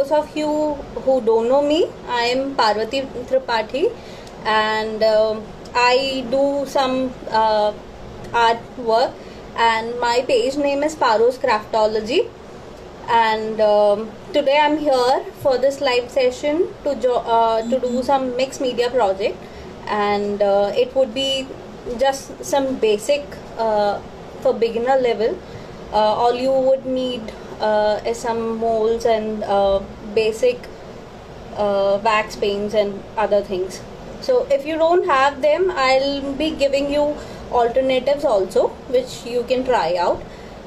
those of you who don't know me, I am Parvati Tripathi, and I do some art work, and my page name is Paro's Craftology. And today I'm here for this live session to do some mixed media project, and it would be just some basic for beginner level. All you would need is some molds and basic wax paints and other things. So if you don't have them, I'll be giving you alternatives also, which you can try out.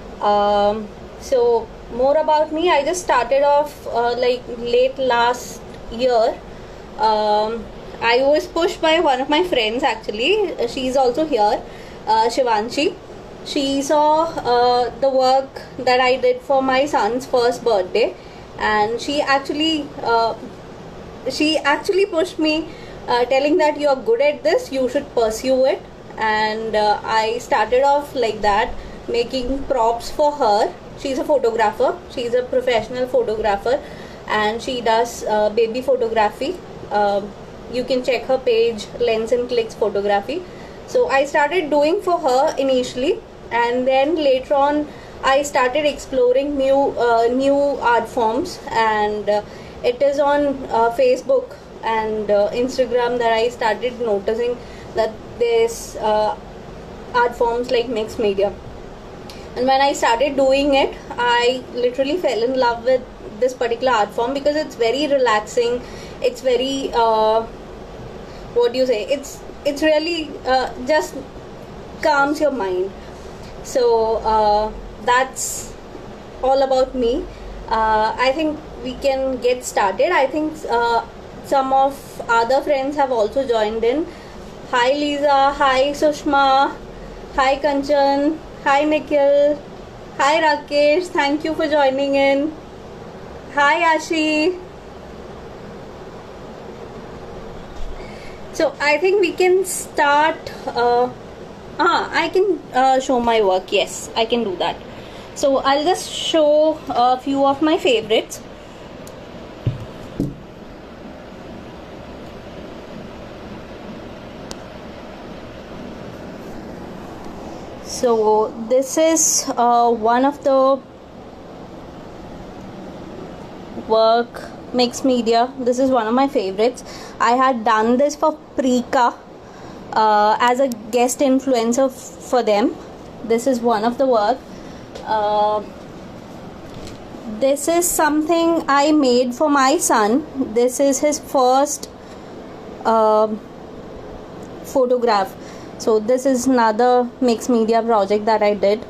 So more about me, I just started off like late last year. I was pushed by one of my friends, actually. She's also here, Shivanshi. She saw the work that I did for my son's first birthday, and she actually pushed me, telling that you are good at this, you should pursue it. And I started off like that, making props for her. She's a photographer, she's a professional photographer, and she does baby photography. You can check her page, Lens and Clicks Photography. So I started doing for her initially, and then later on I started exploring new art forms, and it is on Facebook and Instagram that I started noticing that there's art forms like mixed media. And when I started doing it, I literally fell in love with this particular art form because it's very relaxing. It's very what do you say? It's really just calms your mind. So that's all about me. I think we can get started. I think some of other friends have also joined in. Hi Lisa, hi Sushma, hi Kanchan, hi Nikhil, hi Rakesh, thank you for joining in. Hi Ashi. So I think we can start. I can show my work. Yes, I can do that. So I'll just show a few of my favorites. So this is one of the work mixed media. This is one of my favorites. I had done this for Preeka as a guest influencer for them. This is one of the work. This is something I made for my son. This is his first photograph. So this is another mixed media project that I did.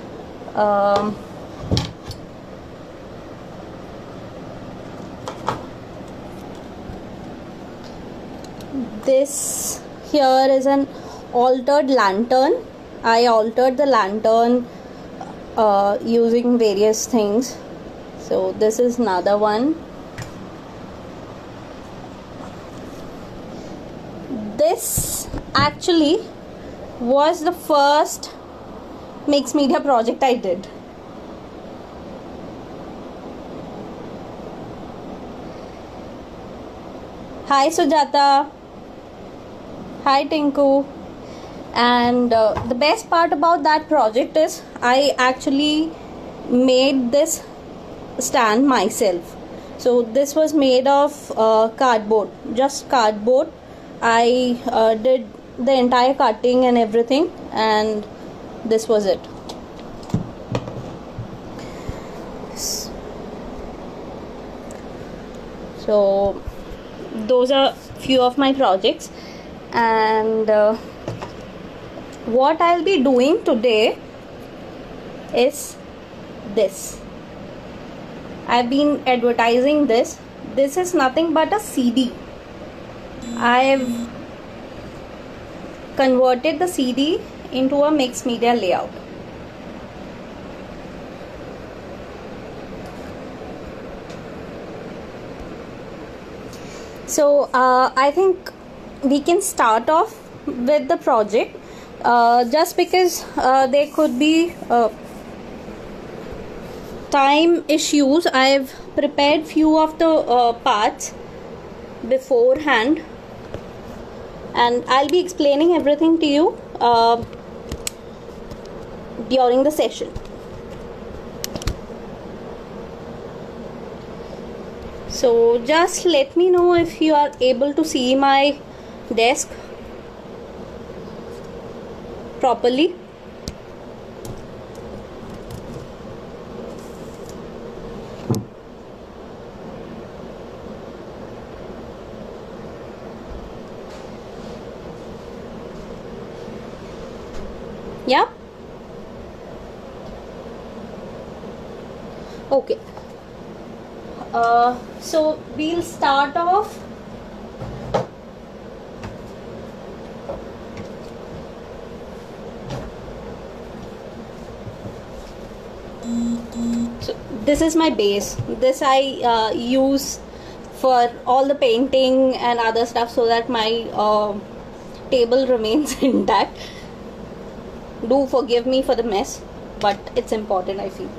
This here is an altered lantern. I altered the lantern using various things. So this is another one. This actually was the first mixed media project I did. Hi Sujata. Hi Tinku. And the best part about that project is I actually made this stand myself. So this was made of cardboard, just cardboard. I did the entire cutting and everything, and this was it. So those are few of my projects, and what I'll be doing today is this. I've been advertising this. This is nothing but a CD. I've converted the CD into a mixed media layout. So I think we can start off with the project, just because there could be time issues, I've prepared few of the parts beforehand, and I'll be explaining everything to you during the session. So just let me know if you are able to see my desk properly. Yeah. Okay. So we'll start off. So this is my base. This I use for all the painting and other stuff, so that my table remains intact. Do forgive me for the mess, but it's important, I feel.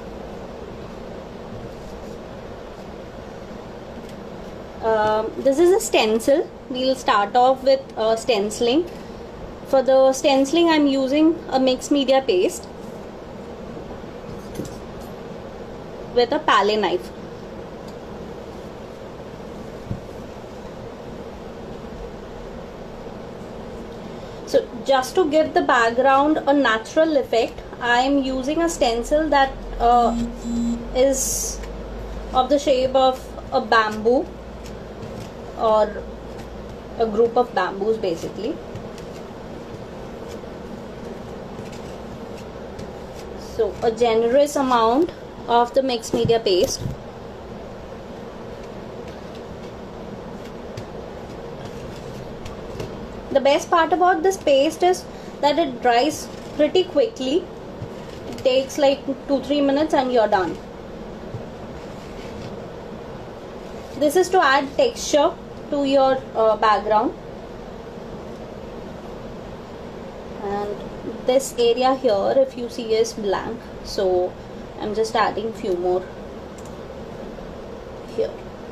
This is a stencil. We'll start off with stenciling. For the stenciling, I'm using a mixed media paste with a palette knife. So just to give the background a natural effect, I am using a stencil that is of the shape of a bamboo, or a group of bamboos basically. So a generous amount of the mixed media paste. The best part about this paste is that it dries pretty quickly. It takes like 2-3 minutes and you're done. This is to add texture to your background. And this area here, if you see, is blank, so I'm just adding few more here.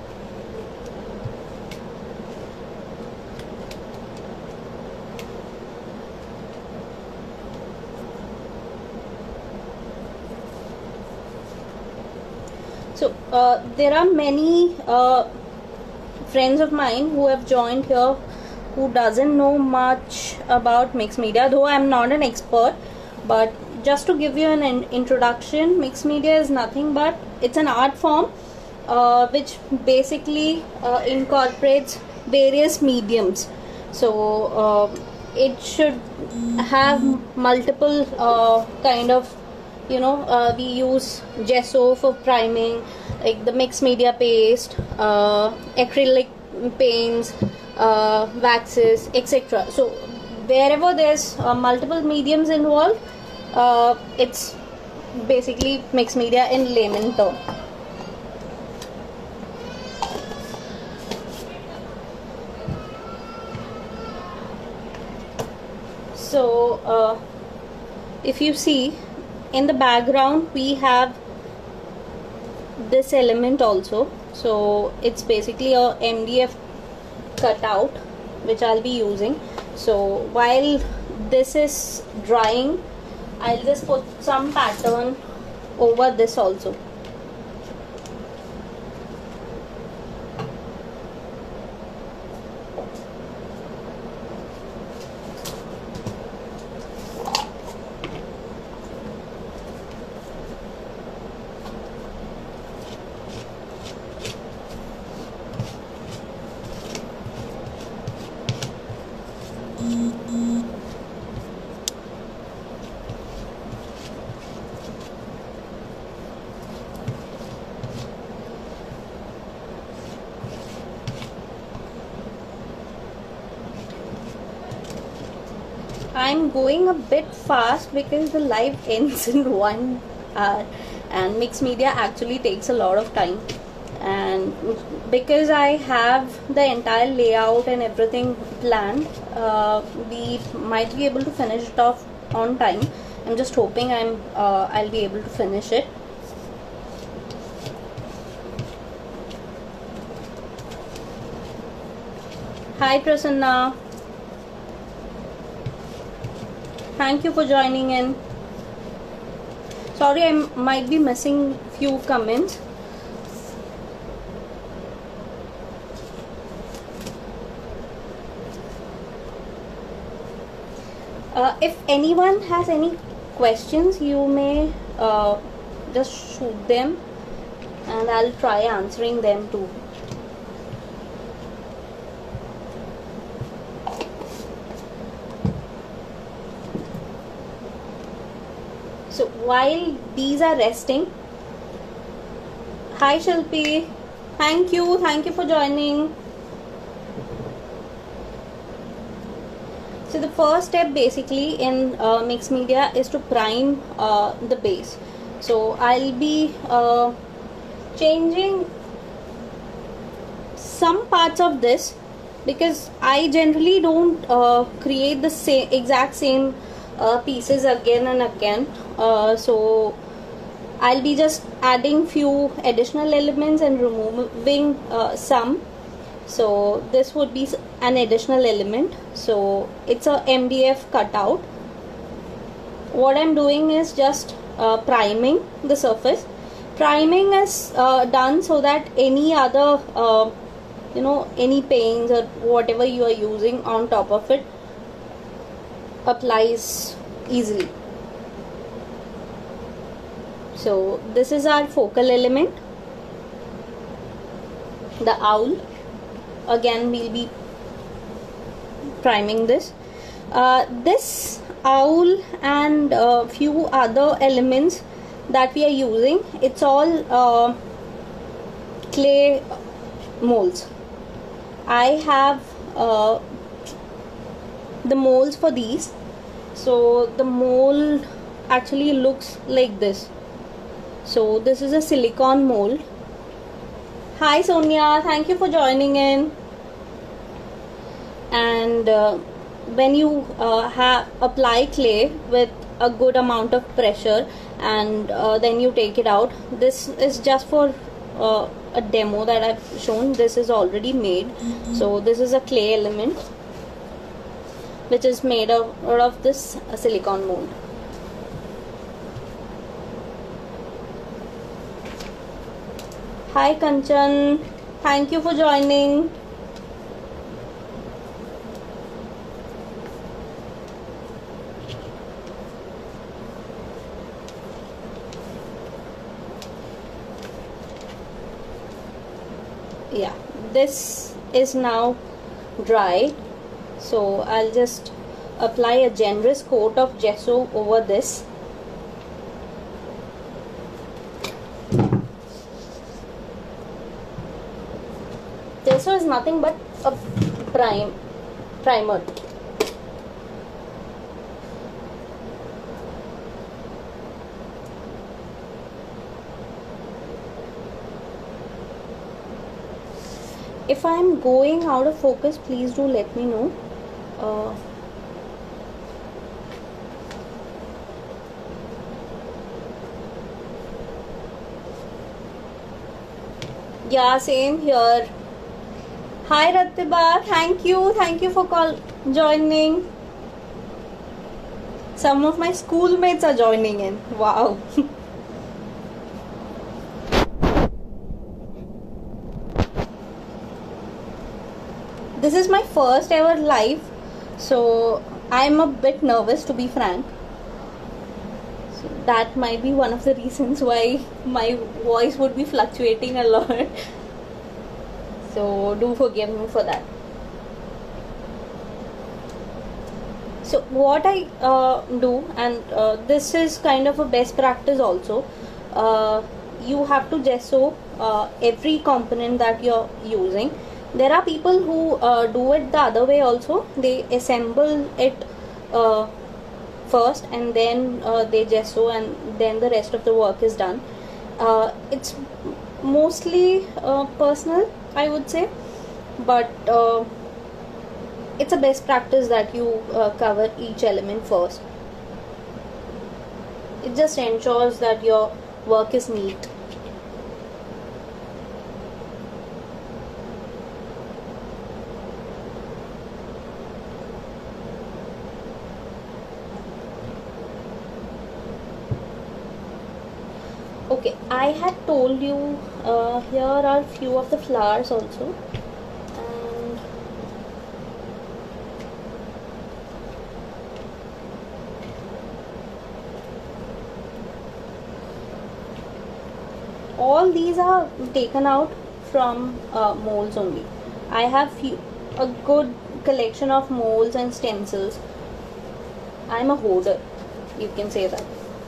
So there are many friends of mine who have joined here who doesn't know much about mixed media, though I'm not an expert. But just to give you an introduction, mixed media is nothing but it's an art form which basically incorporates various mediums. So it should have multiple kind of, we use gesso for priming, like the mixed media paste, acrylic paints, waxes, etc. So wherever there's multiple mediums involved, it's basically mixed media in layman term. So if you see in the background, we have this element also. So it's basically a MDF cutout which I'll be using. So while this is drying, I'll just put some pattern over this also. I'm going a bit fast because the live ends in 1 hour and mixed media actually takes a lot of time, and because I have the entire layout and everything planned, we might be able to finish it off on time. I'm just hoping I'll be able to finish it. Hi Prasanna. Thank you for joining in. Sorry, I might be missing few comments. If anyone has any questions, you may just shoot them and I'll try answering them too. So while these are resting, hi Shilpi, thank you for joining. So the first step basically in mixed media is to prime the base. So I'll be changing some parts of this because I generally don't create the exact same pieces again and again. So I'll be just adding few additional elements and removing some. So this would be an additional element. So it's a MDF cutout. What I'm doing is just priming the surface. Priming is done so that any other any paints or whatever you are using on top of it applies easily. So this is our focal element, the owl. Again we'll be priming this. This owl and few other elements that we are using, it's all clay molds. I have the molds for these. So the mold actually looks like this. So this is a silicone mold. Hi Sonia, thank you for joining in. And when you apply clay with a good amount of pressure and then you take it out, this is just for a demo that I've shown. This is already made. So this is a clay element which is made out of this silicone mold. Hi Kanchan, thank you for joining. Yeah, this is now dry, so I'll just apply a generous coat of gesso over this. Gesso is nothing but a primer. If I am going out of focus, please do let me know. Yeah, same here. Hi Rattiba, thank you for joining. Some of my schoolmates are joining in. Wow. This is my first ever live, so I'm a bit nervous, to be frank. So that might be one of the reasons why my voice would be fluctuating a lot. So do forgive me for that. So what I do, and this is kind of a best practice also, you have to gesso every component that you're using. There are people who do it the other way also. They assemble it first and then they gesso, and then the rest of the work is done. It's mostly personal, I would say, but it's a best practice that you cover each element first. It just ensures that your work is neat. I had told you here are few of the flowers also, and all these are taken out from molds only. I have a good collection of molds and stencils. I'm a hoarder, you can say that.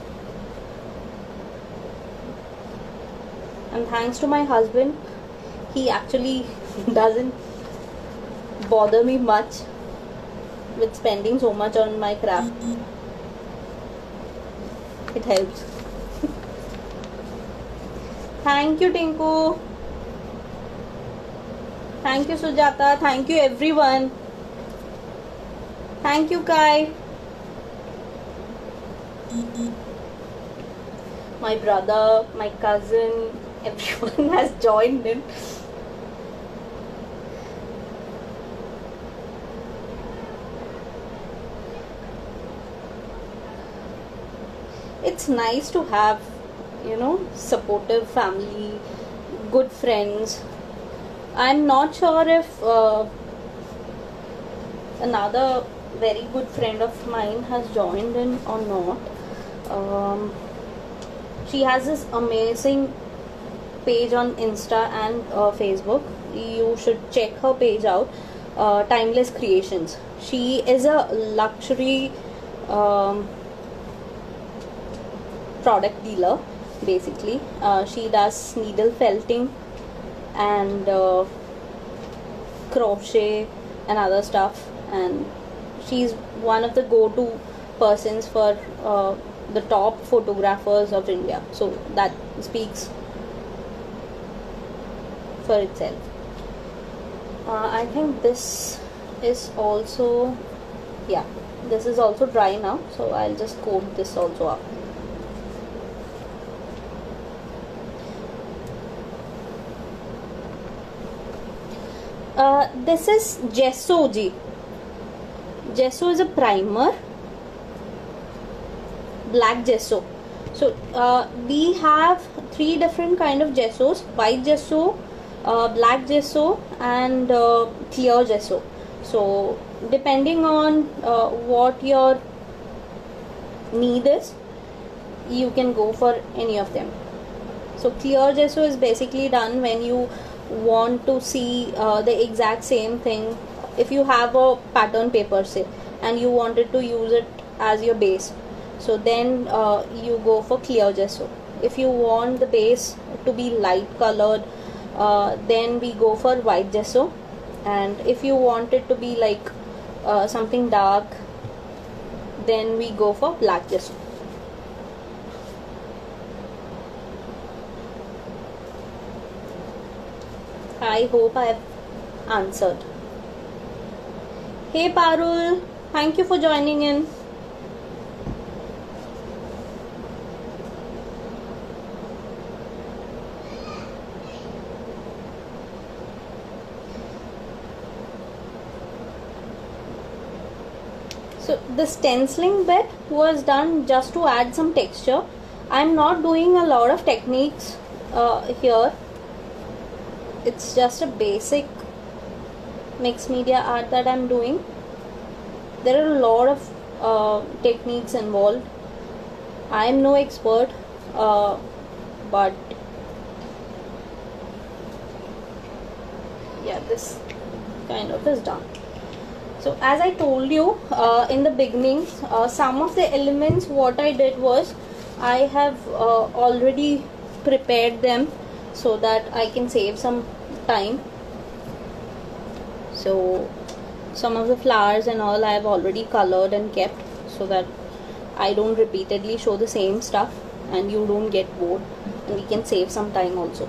And thanks to my husband, he actually doesn't bother me much with spending so much on my craft. It helps. Thank you, Tinku. Thank you, Sujata. Thank you, everyone. Thank you, Kai. My brother, my cousin, everyone has joined in. It's nice to have, supportive family, good friends. I'm not sure if another very good friend of mine has joined in or not. She has this amazing page on Insta and Facebook. You should check her page out. Timeless Creations. She is a luxury product dealer, basically. She does needle felting and crochet and other stuff, and she's one of the go-to persons for the top photographers of India, so that speaks for itself. I think this is also, yeah, this is also dry now, so I'll just coat this also up. This is Gesso Ji. Gesso is a primer, black gesso. So we have 3 different kind of gessos: white gesso, black gesso, and clear gesso. So depending on what your need is, you can go for any of them. So clear gesso is basically done when you want to see the exact same thing. If you have a pattern paper, say, and you wanted to use it as your base, so then you go for clear gesso. If you want the base to be light colored, then we go for white gesso. And if you want it to be like something dark, then we go for black gesso. I hope I have answered. Hey Parul, thank you for joining in. So the stenciling bit was done just to add some texture. I'm not doing a lot of techniques here. It's just a basic mixed media art that I'm doing. There are a lot of techniques involved. I am no expert, but yeah, this kind of is done. So as I told you in the beginning, some of the elements, what I did was I have already prepared them so that I can save some time. So some of the flowers and all I have already colored and kept, so that I don't repeatedly show the same stuff and you don't get bored, and we can save some time also.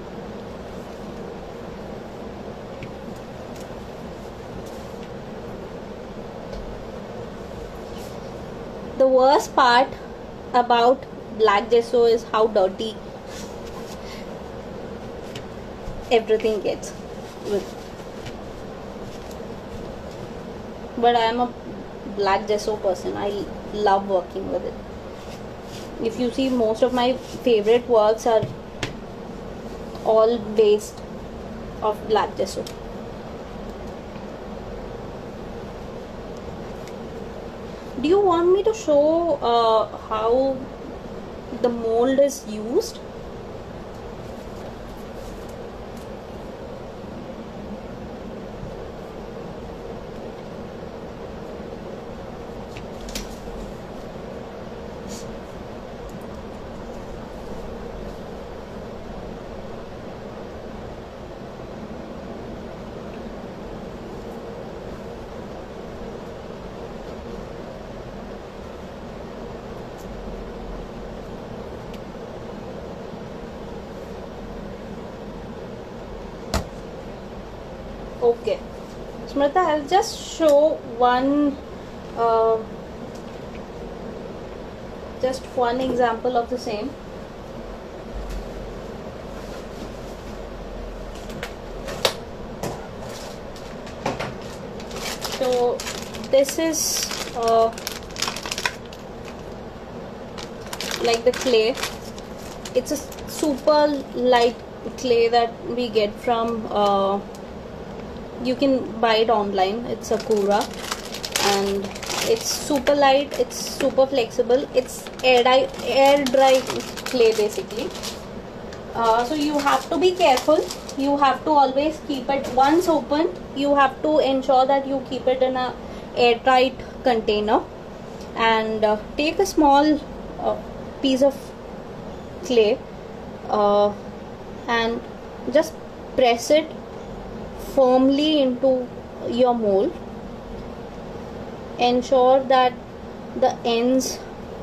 The worst part about black gesso is how dirty everything gets with. But I am a black gesso person. I love working with it. If you see, most of my favorite works are all based of black gesso. Do you want me to show how the mold is used? Okay, Smrita, I'll just show just one example of the same. So this is like the clay. It's a super light clay that we get from you can buy it online. It's Sakura, and it's super light, it's super flexible, it's air dry clay basically. So you have to be careful. You have to always keep it, once open, you have to ensure that you keep it in a airtight container, and take a small piece of clay and just press it firmly into your mold. Ensure that the ends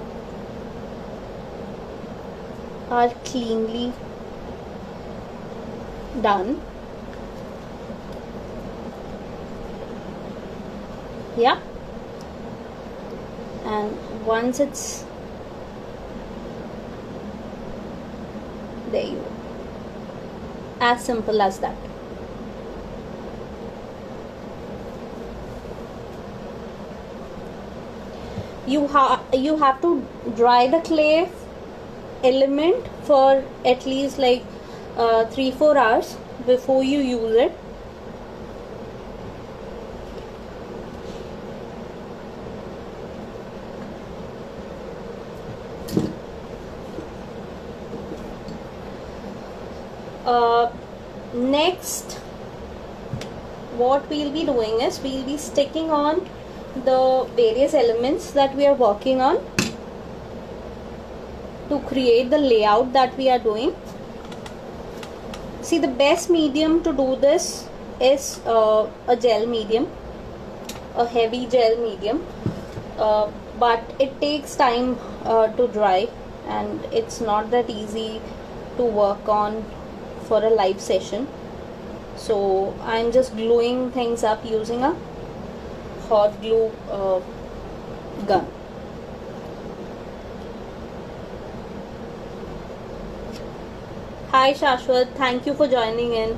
are cleanly done. Yeah, and once it's there, you go. As simple as that. You have to dry the clay element for at least like 3-4 hours before you use it. Next, what we'll be doing is we'll be sticking on the various elements that we are working on to create the layout that we are doing. See, the best medium to do this is a gel medium, a heavy gel medium, but it takes time to dry, and it's not that easy to work on for a live session. So I'm just gluing things up using a hot glue gun. Hi Shashwat, thank you for joining in.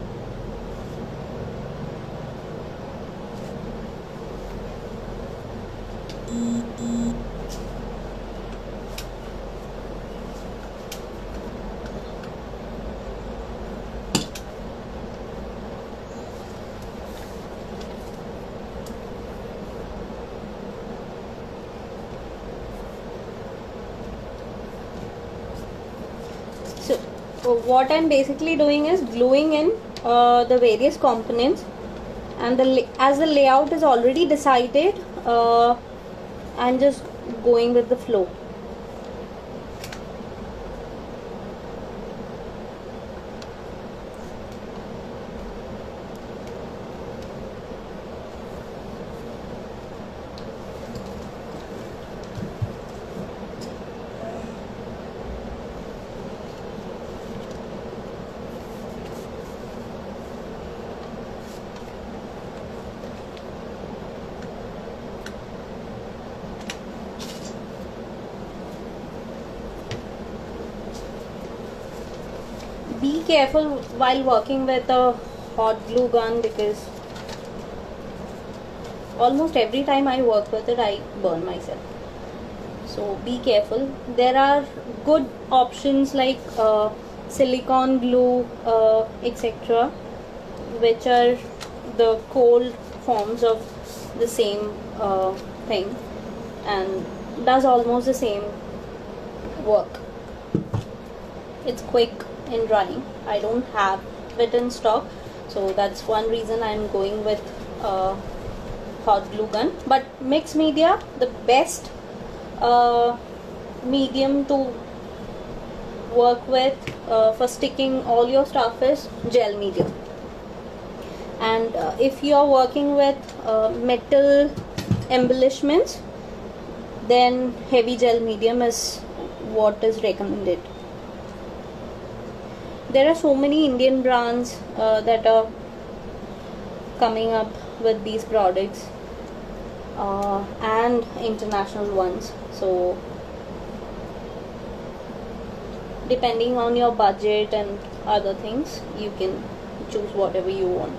So what I'm basically doing is gluing in the various components, and as the layout is already decided, I'm just going with the flow. Be careful while working with a hot glue gun, because almost every time I work with it I burn myself. so be careful. There are good options like silicone glue, etc., which are the cold forms of the same thing and does almost the same work. It's quick in drying. I don't have it in stock, so that's one reason I'm going with hot glue gun. But mixed media, the best medium to work with for sticking all your stuff is gel medium. And if you are working with metal embellishments, then heavy gel medium is what is recommended. There are so many Indian brands that are coming up with these products and international ones, so depending on your budget and other things, you can choose whatever you want.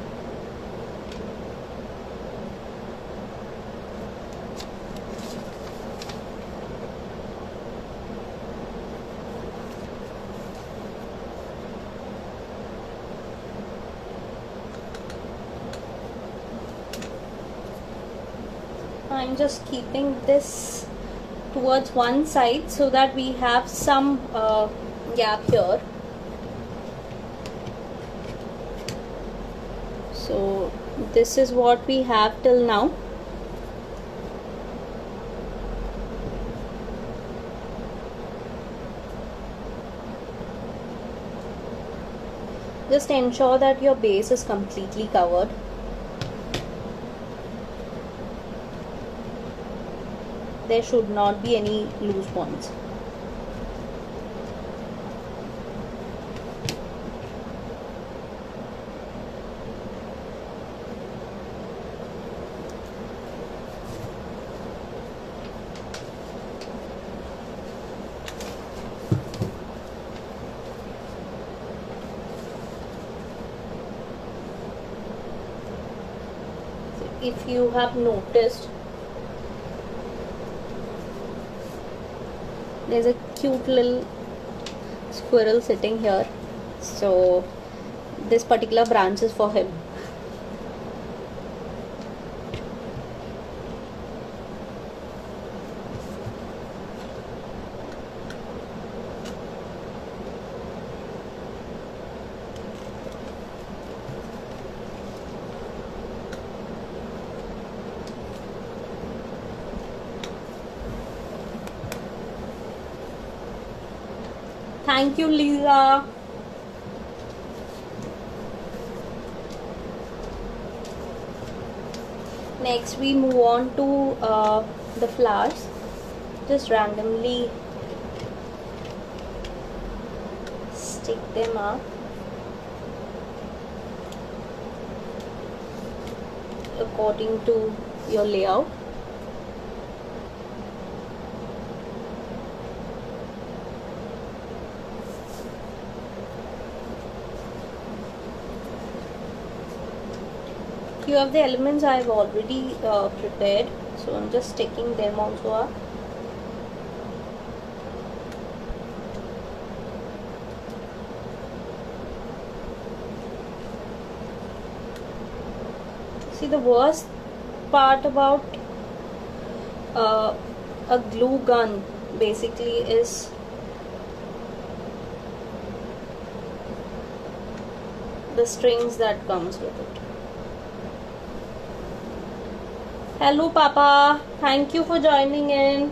I'm just keeping this towards one side so that we have some gap here. So this is what we have till now. Just ensure that your base is completely covered. There should not be any loose points. If you have noticed, there's a cute little squirrel sitting here, so this particular branch is for him. Thank you, Lisa. Next we move on to the flowers. Just randomly stick them up according to your layout. Few of the elements I've already prepared, so I'm just sticking them also up. See, the worst part about a glue gun basically is the strings that comes with it. Hello Papa, thank you for joining in.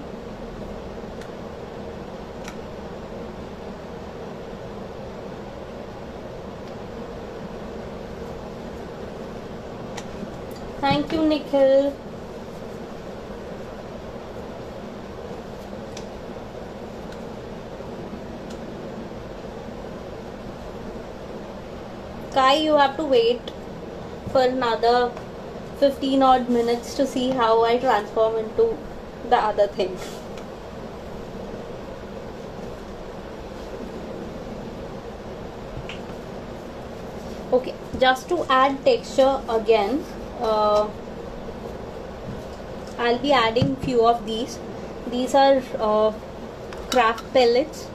Thank you Nikhil. Kai, you have to wait for another 15 odd minutes to see how I transform into the other thing. Okay, just to add texture again, I'll be adding few of these. These are craft pellets.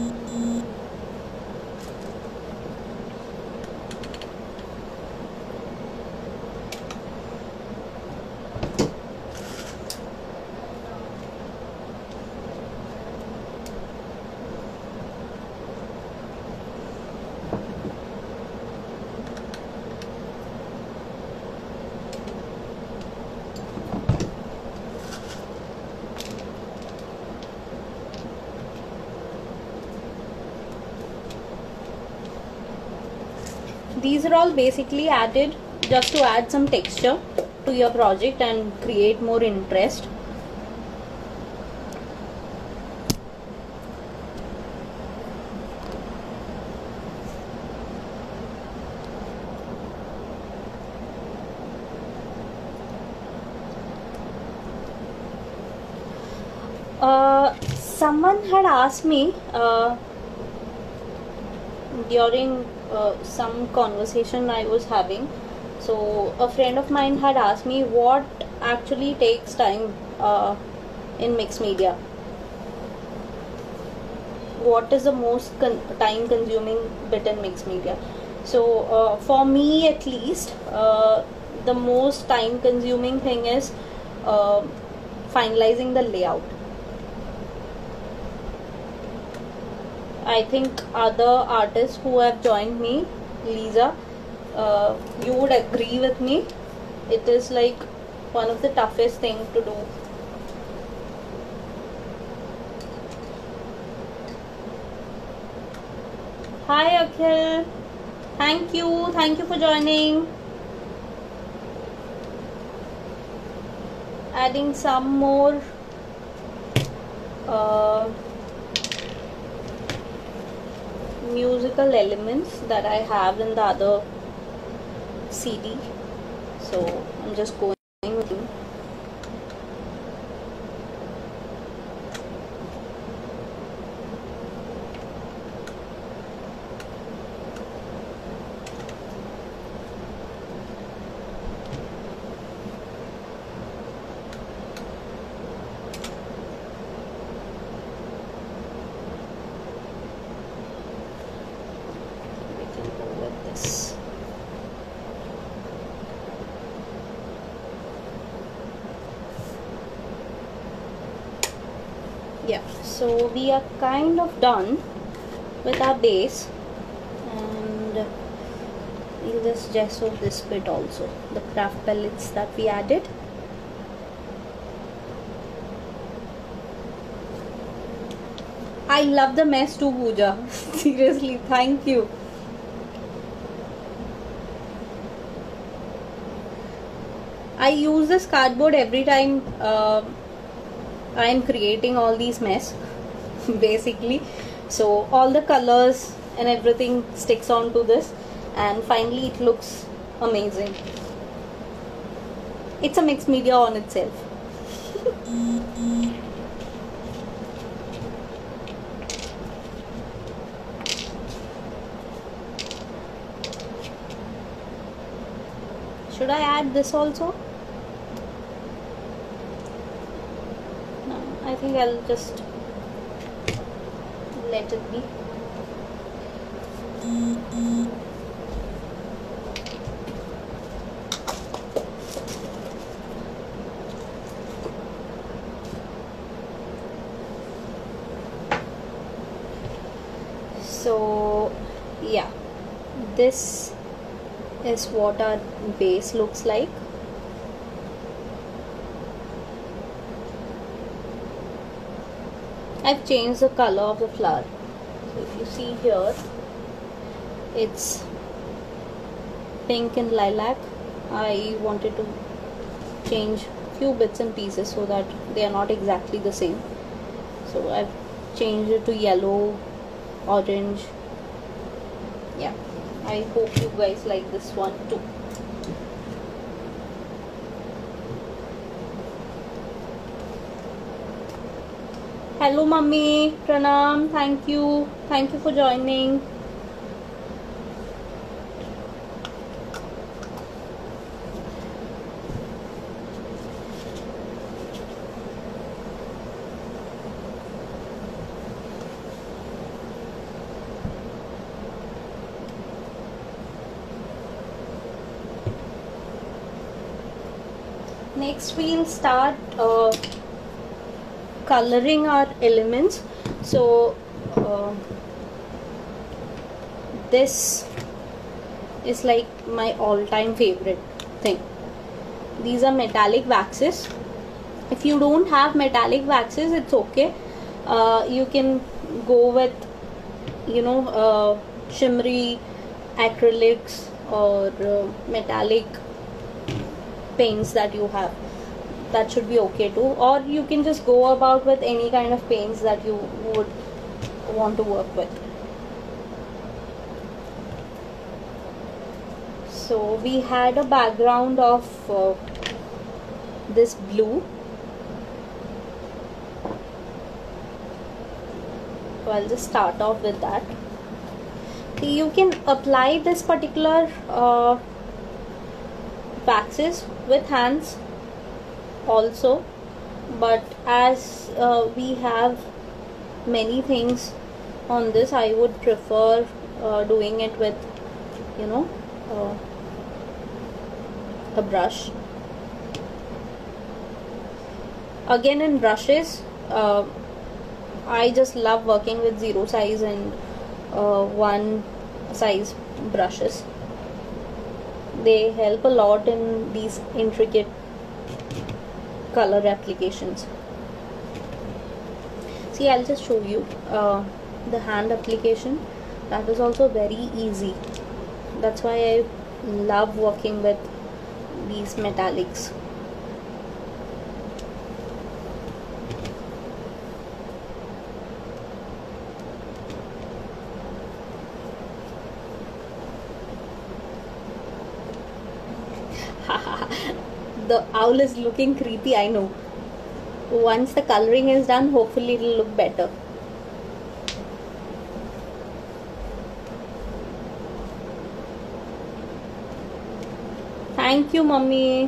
These are all basically added just to add some texture to your project and create more interest. Someone had asked me during some conversation I was having. So a friend of mine had asked me what actually takes time in mixed media. What is the most time consuming bit in mixed media? So for me at least, the most time consuming thing is finalizing the layout. I think other artists who have joined me, Lisa, you would agree with me. It is like one of the toughest things to do. Hi Akhil, thank you for joining. Adding some more musical elements that I have in the other CD. So I'm just going with you. Yeah, so we are kind of done with our base, and we'll just gesso this bit also, the craft pellets that we added. I love the mess too, Pooja. Seriously, thank you. I use this cardboard every time I'm creating all these mess basically. So all the colors and everything sticks onto this, and finally it looks amazing. It's a mixed media on itself. Should I add this also? I think I'll just let it be. So yeah, this is what our base looks like. I've changed the color of the flower. So if you see here, it's pink and lilac. I wanted to change few bits and pieces so that they are not exactly the same. So I've changed it to yellow, orange. Yeah, I hope you guys like this one too. Hello mummy, pranam, thank you for joining. Next we'll start coloring our elements. So this is like my all-time favorite thing. These are metallic waxes. If you don't have metallic waxes, it's okay. You can go with, you know, shimmery acrylics or metallic paints that you have. That should be okay too. Or you can just go about with any kind of paints that you would want to work with. So we had a background of this blue. So I'll just start off with that. You can apply this particular waxes with hands also, but as we have many things on this, I would prefer doing it with, you know, a brush. Again, in brushes, I just love working with 0 size and 1 size brushes. They help a lot in these intricate color applications. See, I'll just show you the hand application. That is also very easy. That's why I love working with these metallics. The owl is looking creepy, I know. Once the coloring is done, hopefully it will look better. Thank you, Mummy.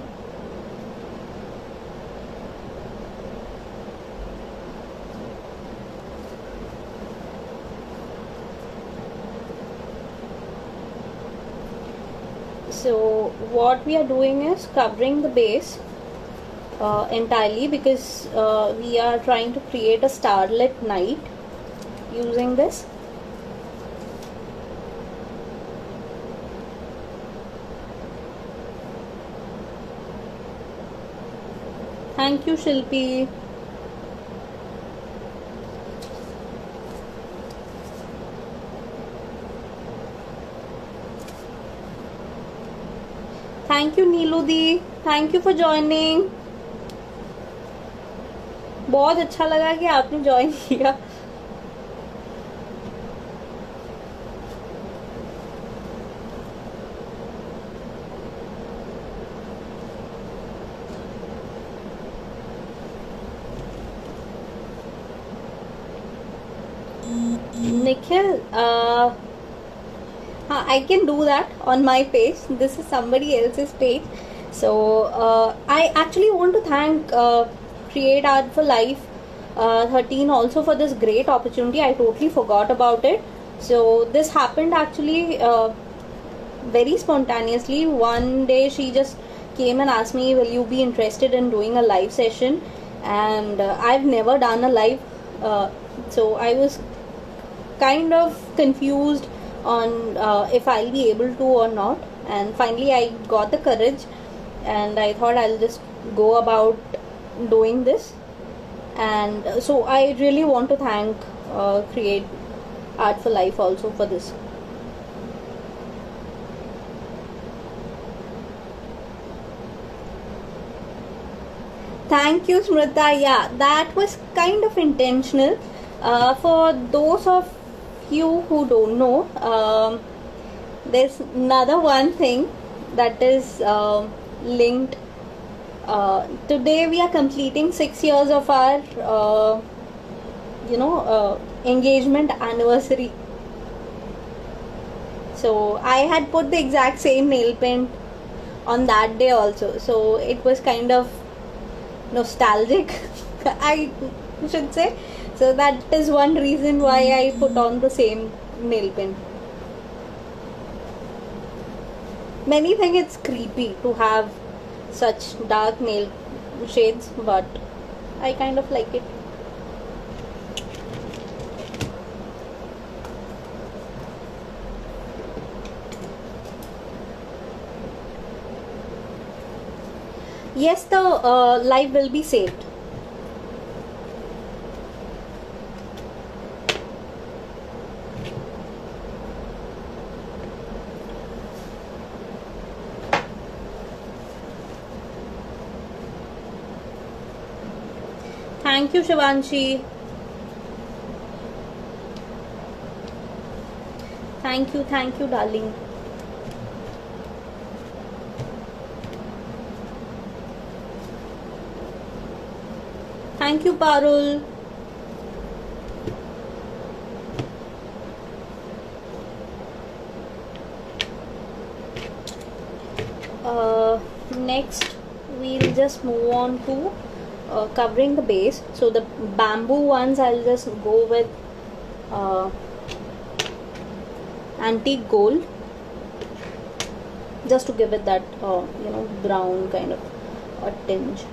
So what we are doing is covering the base entirely, because we are trying to create a starlit night using this. Thank you, Shilpi. Thank you, Neelu the. Thank you for joining. बहुत अच्छा लगा कि आपने join किया. Nikhil, I can do that on my page. This is somebody else's page. So I actually want to thank Create Art for Life 13 also for this great opportunity. I totally forgot about it. So this happened actually very spontaneously. One day she just came and asked me, will you be interested in doing a live session? And I've never done a live, so I was kind of confused on if I'll be able to or not. And finally I got the courage and I thought I'll just go about doing this. And so I really want to thank Create Art for Life also for this. Thank you, Smrita. Yeah, that was kind of intentional. For those of you who don't know, there's another one thing that is linked. Today we are completing 6 years of our engagement anniversary. So I had put the exact same nail paint on that day also, so it was kind of nostalgic I should say. So that is one reason why I put on the same nail paint. Many think it's creepy to have such dark nail shades, but I kind of like it. Yes, the live will be saved. Thank you, Shivanshi. Thank you, darling. Thank you, Parul. Next, we'll just move on to covering the base. So the bamboo ones, I'll just go with antique gold, just to give it that brown kind of a tinge.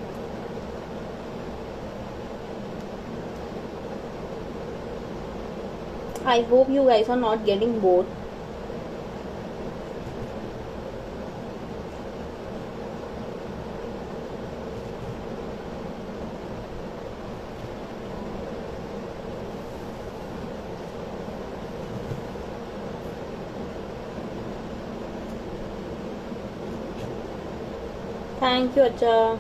I hope you guys are not getting bored. Thank you, Acha.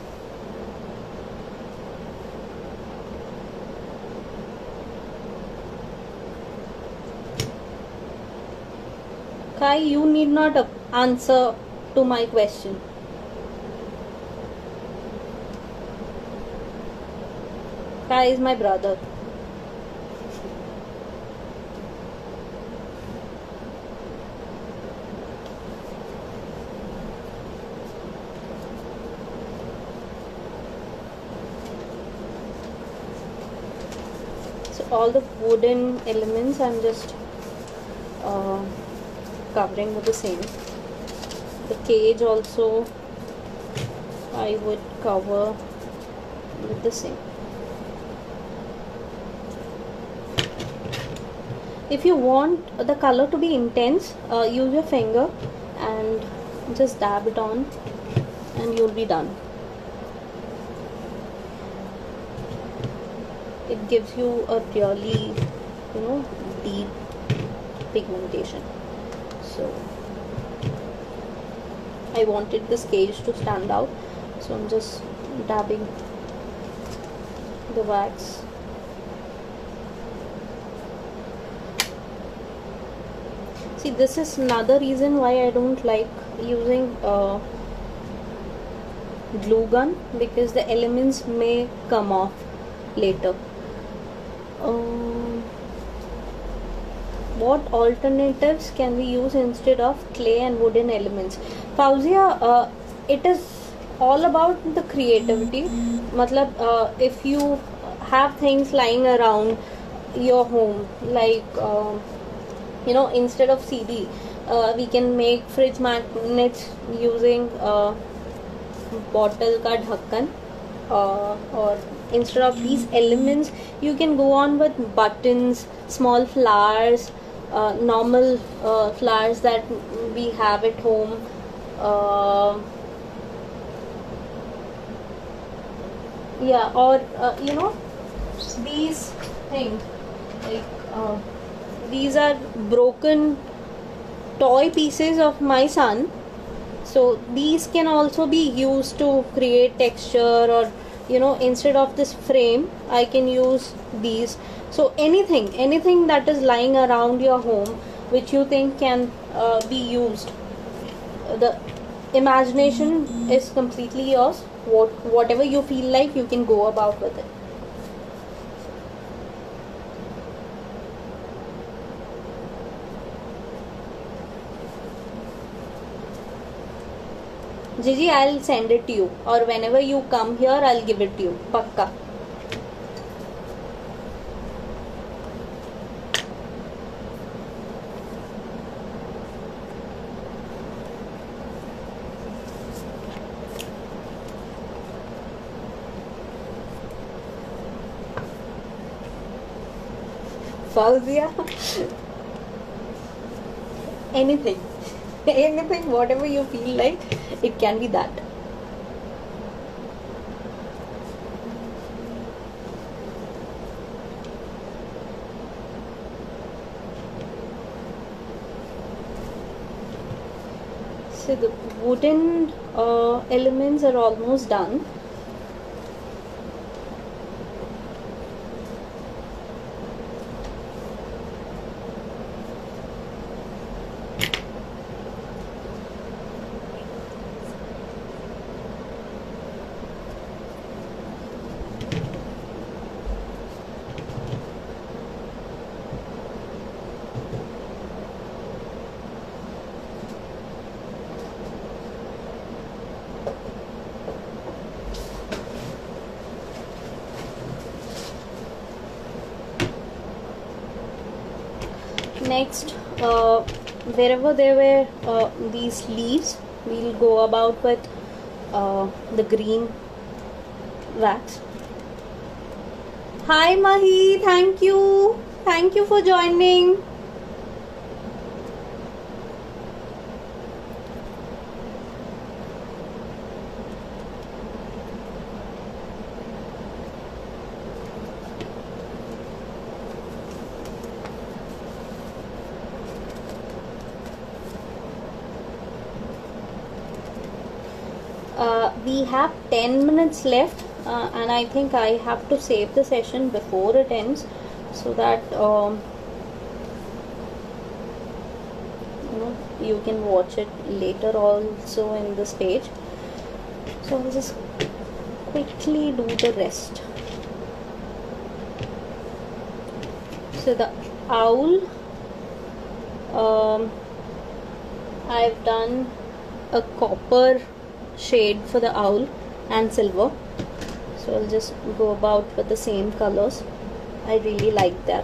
Kai, you need not answer to my question. Kai is my brother. So all the wooden elements I'm just covering with the same. The cage also I would cover with the same. If you want the color to be intense, use your finger and just dab it on and you'll be done. It gives you a really deep pigmentation. So I wanted this cage to stand out, so I'm just dabbing the wax. See, this is another reason why I don't like using glue gun, because the elements may come off later. What alternatives can we use instead of clay and wooden elements? Fauzia, it is all about the creativity. Matlab, if you have things lying around your home, like instead of CD, we can make fridge magnets using bottle ka dhakkan, or instead of these elements you can go on with buttons, small flowers, normal flowers that we have at home, or these things, like these are broken toy pieces of my son, so these can also be used to create texture, or instead of this frame I can use these. So anything that is lying around your home which you think can be used, the imagination is completely yours. Whatever you feel like, you can go about with it. Gigi, I'll send it to you, or whenever you come here I'll give it to you. Pakka. Fauzia. Anything. Anything, whatever you feel like, it can be that. So the wooden elements are almost done. Next, wherever there were these leaves, we'll go about with the green wax. Hi Mahi, thank you for joining. We have 10 minutes left, and I think I have to save the session before it ends, so that you can watch it later also in this page. So I'll just quickly do the rest. So the owl, I've done a copper shade for the owl and silver, so I'll just go about with the same colors. I really like that.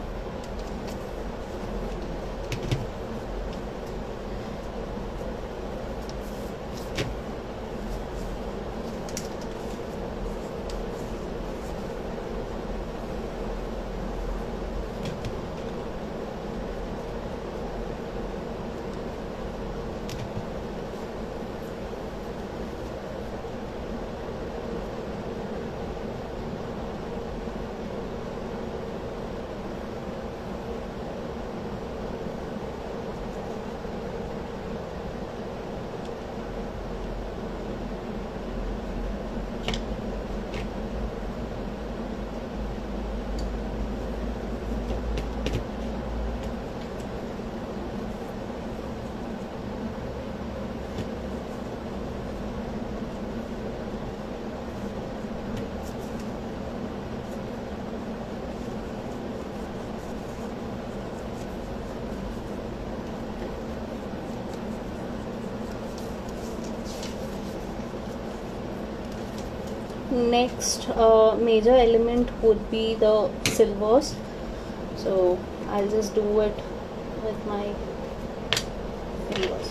Next major element would be the silvers, so I'll just do it with my fingers.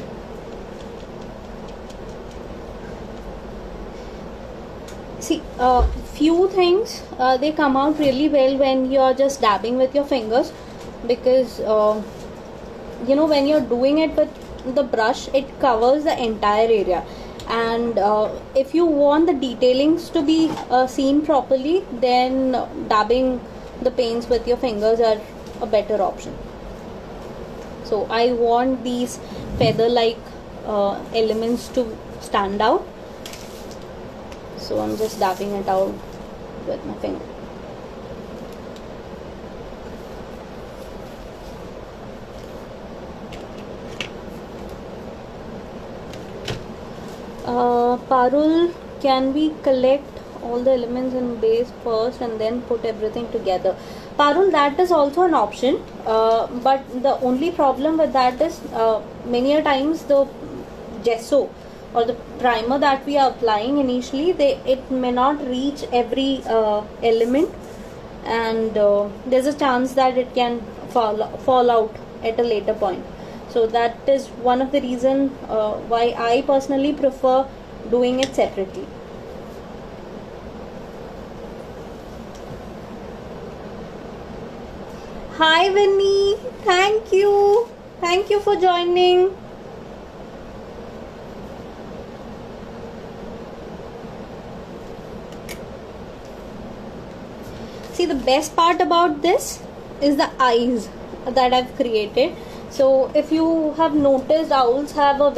See, few things they come out really well when you're just dabbing with your fingers, because when you're doing it with the brush, it covers the entire area, and if you want the detailings to be seen properly, then dabbing the paints with your fingers are a better option. So I want these feather like elements to stand out, so I'm just dabbing it out with my finger. Parul, can we collect all the elements in base first and then put everything together? Parul, that is also an option, but the only problem with that is many a times the gesso or the primer that we are applying initially, it may not reach every element, and there's a chance that it can fall out at a later point. So that is one of the reasons why I personally prefer doing it separately. Hi Winnie, thank you. Thank you for joining. See, the best part about this is the eyes that I've created. So if you have noticed, owls have a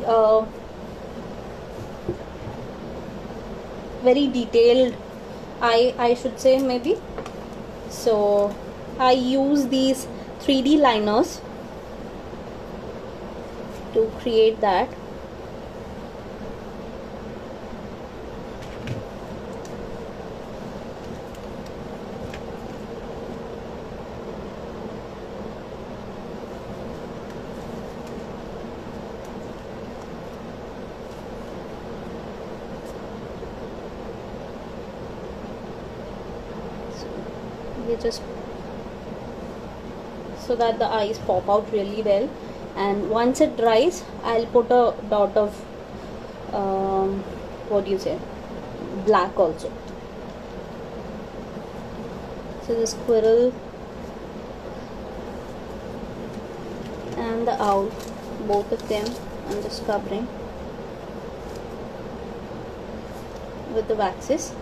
very detailed eye, I should say, maybe. So I use these 3D liners to create that. Just so that the eyes pop out really well, and once it dries I'll put a dot of what do you say, black also. So the squirrel and the owl, both of them I'm just covering with the waxes.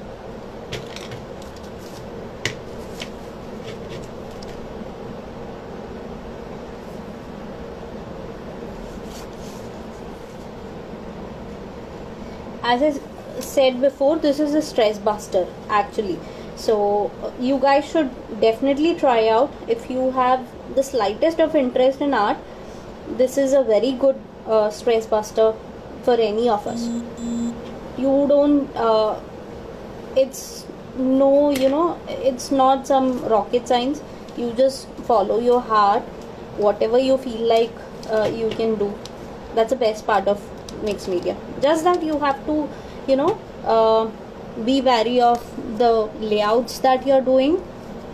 As I said before, this is a stress buster actually, so you guys should definitely try out. If you have the slightest of interest in art, this is a very good stress buster for any of us. You don't it's no, you know, it's not some rocket science. You just follow your heart, whatever you feel like you can do. That's the best part of mixed media. Just that you have to, you know, be wary of the layouts that you're doing.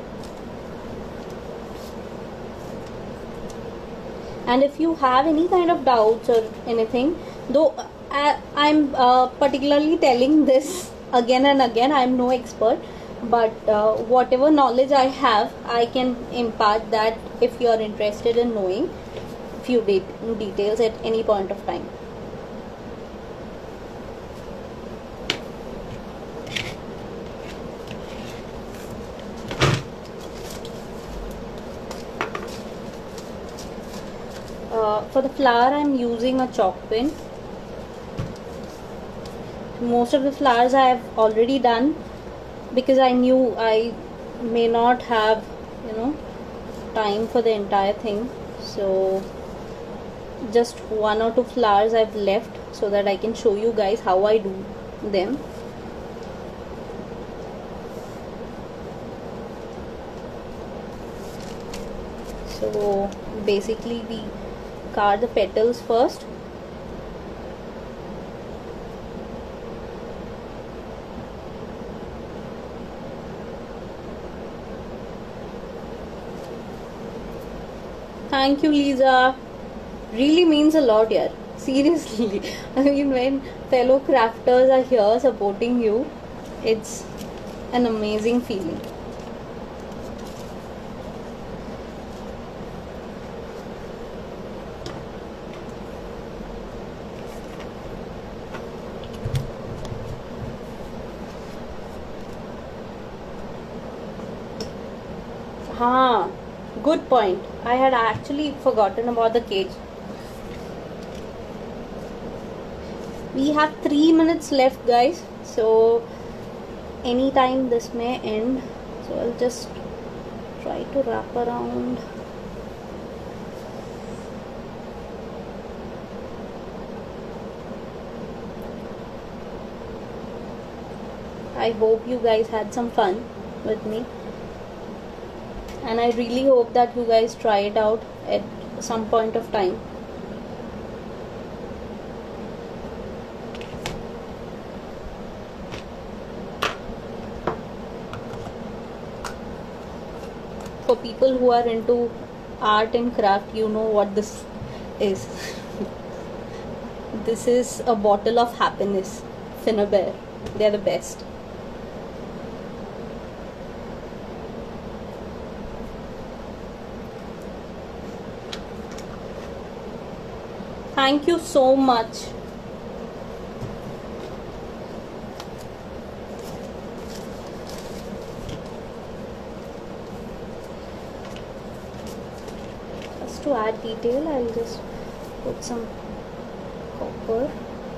And if you have any kind of doubts or anything, though I'm particularly telling this again and again, I'm no expert, but whatever knowledge I have, I can impart that if you are interested in knowing few details at any point of time. For the flower I'm using a chalk pen. Most of the flowers I have already done because I knew I may not have, you know, time for the entire thing. So just 1 or 2 flowers I've left so that I can show you guys how I do them. So basically we carve the petals first. Thank you, Lisa. Really means a lot here. Seriously. I mean, when fellow crafters are here supporting you, it's an amazing feeling. Good point. I had actually forgotten about the cage. We have 3 minutes left, guys, so anytime this may end, so I'll just try to wrap around. I hope you guys had some fun with me, and I really hope that you guys try it out at some point of time. For people who are into art and craft, you know what this is. This is a bottle of happiness. Finnabair, they're the best. Thank you so much. Just to add detail, I'll just put some copper.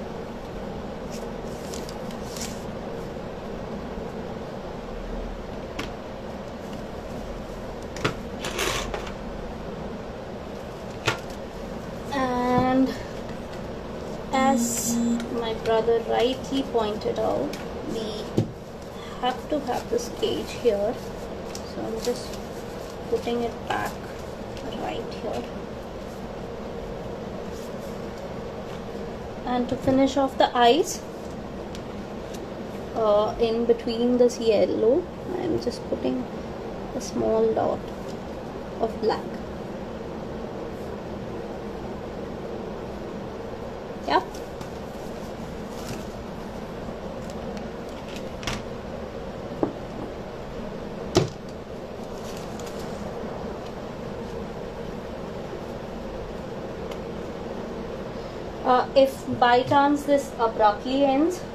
And as my brother rightly pointed out, we have to have this cage here, so I'm just putting it back right here. And to finish off the eyes, in between this yellow, I'm just putting a small dot of black. Yeah. If by chance this abruptly ends,